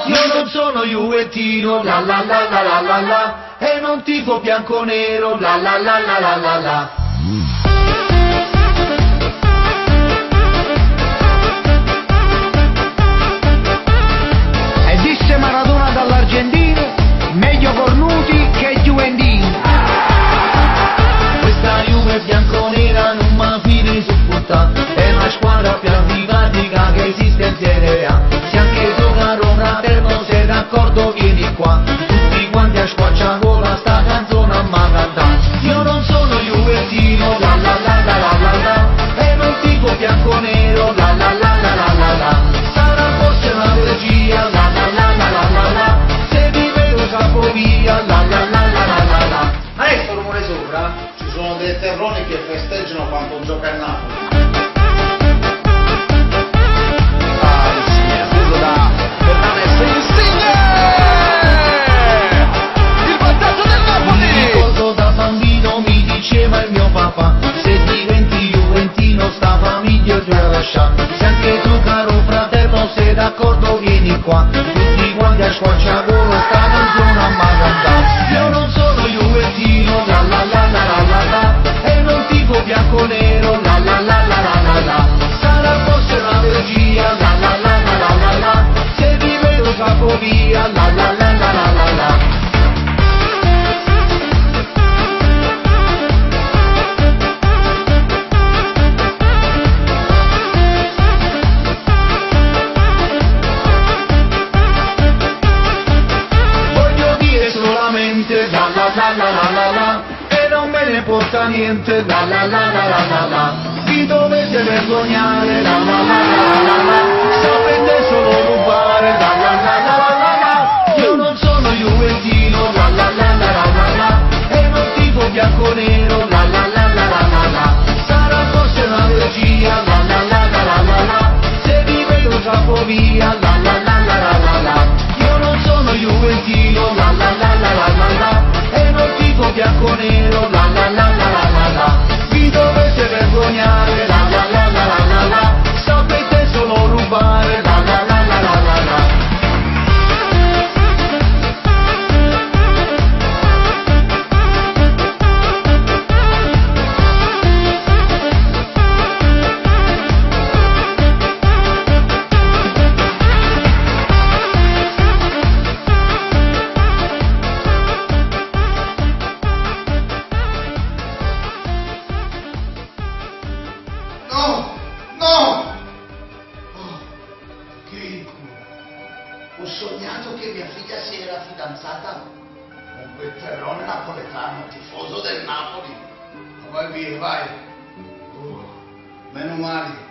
Io non sono juventino, la la la la la la la, e non tifo bianconero, la la la la la la la. E disse Maradona dall'Argentina, meglio cornuti che juventini. Questa Juve bianconera non mi fide supporta, è la squadra più antipatica che esiste in Serie A. Se anche tu caro fratello sei d'accordo vieni qua, tutti quanti a squarciagola sta canzone a ma cantare. Io non sono juventino, la la la la la la la, e non tipo bianconero, la la la la la la la. Sarà forse una regia, la la la la la la la, se vi vedo scappo via, la la la la la la la. Ma è sto rumore sopra? Ci sono dei terroni che festeggiano quando gioca a Napoli. Il vantaggio del Napoli! Mi ricordo da bambino mi diceva il mio papà, se diventi juventino sta famiglia ti la lascia. Se anche tu caro fratello sei d'accordo vieni qua, tutti quanti a squarciagola sta canzone a cantare. Io non sono juventino, la la la la la la la, e non tipo bianconero, la la la la la la la. Sarà forse una regia, la la la la la la la, se vi vedo scappo via, la la la la la la la. La la la la la la la, e non me ne porta niente, la la la la la la la, vi dovete vergognare, la la la la la la, sapete solo rubare, la la la la la la la. Io non sono juventino, la la la la la la la, e non tifo bianconero, la la la la la la la. Sarà forse una regia, la la la la la la la, se vi vedo scappo via, la la la la la la la. Io non sono juventino, la la la la la la la, e non tifo bianconero, la la la la la la la. Vi dovete vergognare, la la la la la la la, sapete solo rubare, la la la la la la la. No! No! Oh, che incubo! Ho sognato che mia figlia si era fidanzata con quel terrone napoletano, tifoso del Napoli. Ma vai via, vai! Meno male.